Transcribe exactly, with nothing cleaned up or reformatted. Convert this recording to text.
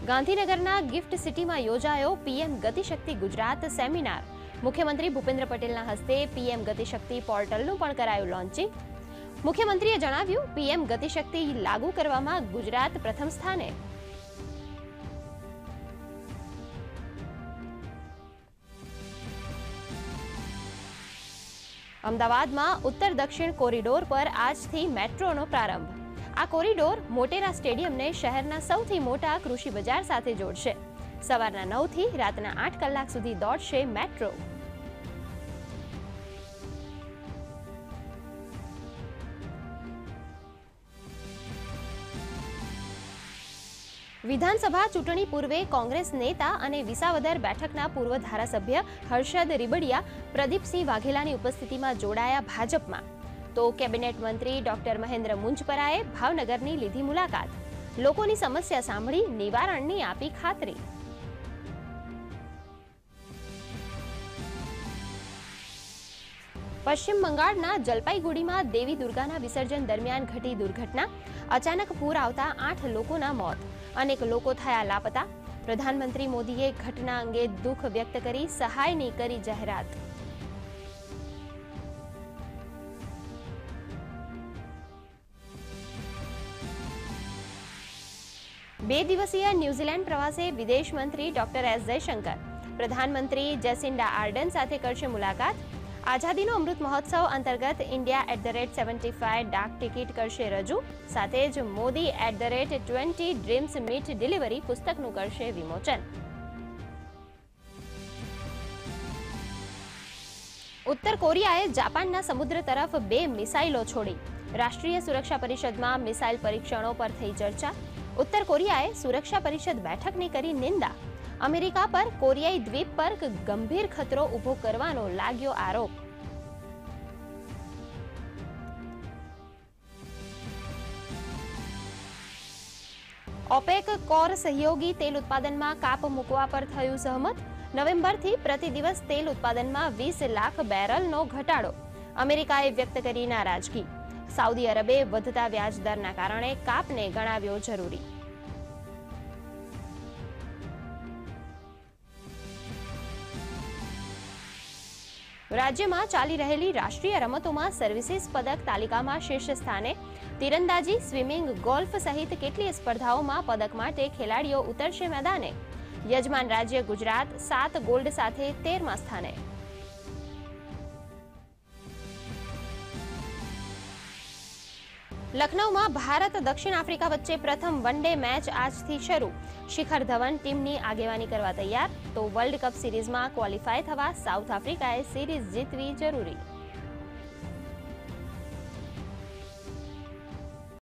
ગાંધીનગરના ગિફ્ટ સિટીમાં યોજાયો પીએમ ગતિશક્તિ ગુજરાત સેમિનાર। મુખ્યમંત્રી ભૂપેન્દ્ર પટેલના હસ્તે પીએમ ગતિશક્તિ પોર્ટલનું પણ કરાયું લોન્ચિંગ। મુખ્યમંત્રીએ જણાવ્યું, પીએમ ગતિશક્તિ લાગુ કરવામાં ગુજરાત પ્રથમ સ્થાને। અમદાવાદમાં ઉત્તર દક્ષિણ કોરિડોર પર આજથી મેટ્રોનો પ્રારંભ। આ કોરિડોર મોટેરા સ્ટેડિયમને શહેરના સૌથી મોટા કૃષિ બજાર સાથે જોડશે। સવારના નવ થી રાતના આઠ કલાક સુધી દોડશે મેટ્રો। વિધાનસભા ચૂંટણી પૂર્વે કોંગ્રેસ નેતા અને વિસાવદર બેઠકના પૂર્વ ધારાસભ્ય હર્ષદ રીબડિયા પ્રદીપસિંહ વાઘેલાની ઉપસ્થિતિમાં જોડાયા ભાજપમાં। તો કેબિનેટ મંત્રી ડોક્ટર મહેન્દ્ર મુંજપરાએ ભાવનગરની લીધી મુલાકાત। લોકોની સમસ્યા સાંભળી નિવારણની આપી ખાતરી। પશ્ચિમ બંગાળના જલપાઈગુડીમાં દેવી દુર્ગાના વિસર્જન દરમિયાન ઘટી દુર્ઘટના। અચાનક પૂર આવતા આઠ લોકોના મોત, અનેક લોકો થયા લાપતા। પ્રધાનમંત્રી મોદીએ ઘટના અંગે દુઃખ વ્યક્ત કરી સહાયની કરી જાહેરાત। બે દિવસીય ન્યૂઝીલેન્ડ પ્રવાસે વિદેશ મંત્રી ડોક્ટર એસ જયશંકર પ્રધાનમંત્રી જેસિન્ડા આર્ડન સાથે કરશે મુલાકાત। આઝાદીનો અમૃત મહોત્સવ અંતર્ગત India at the rate seventy five ડાક ટિકિટ કરશે રજૂ। સાથે જ Modi at the rate twenty dreams meet delivery પુસ્તકનું કરશે વિમોચન। ઉત્તર કોરિયાએ જાપાનના સમુદ્ર તરફ બે મિસાઇલો છોડી। રાષ્ટ્રીય સુરક્ષા પરિષદમાં મિસાઇલ પરીક્ષણો પર થઈ ચર્ચા। ઉત્તર કોરિયાએ સુરક્ષા પરિષદ બેઠકની કરી નિંદા। અમેરિકા પર કોરિયાઈ દ્વીપ પર ગંભીર ખતરો ઊભો કરવાનો લાગ્યો આરોપ। ઓપેક કોર સહયોગી તેલ ઉત્પાદનમાં કાપ મૂકવા પર થયું સહમત। નવેમ્બરથી પ્રતિ દિવસ તેલ ઉત્પાદનમાં વીસ લાખ બેરલનો ઘટાડો। અમેરિકાએ વ્યક્ત કરી નારાજગી। સાઉદી અરબે વધતા વ્યાજ દરના કારણે કાપને ગણાવ્યો જરૂરી। રાજ્યમાં ચાલી રહેલી રાષ્ટ્રીય રમતોમાં સર્વિસીસ પદક તાલિકામાં શીર્ષ સ્થાને। તીરંદાજી, સ્વિમિંગ, ગોલ્ફ સહિત કેટલીય સ્પર્ધાઓમાં પદક માટે ખેલાડીઓ ઉતરશે મેદાને। યજમાન રાજ્ય ગુજરાત સાત ગોલ્ડ સાથે તેરમા સ્થાને। લખનૌમાં ભારત દક્ષિણ આફ્રિકા વચ્ચે પ્રથમ વન ડે મેચ આજથી શરૂ। શિખર ધવન ટીમની આગેવાની કરવા તૈયાર। તો વર્લ્ડ કપ સિરીઝમાં ક્વોલિફાય થવા સાઉથ આફ્રિકાએ સિરીઝ જીતવી જરૂરી।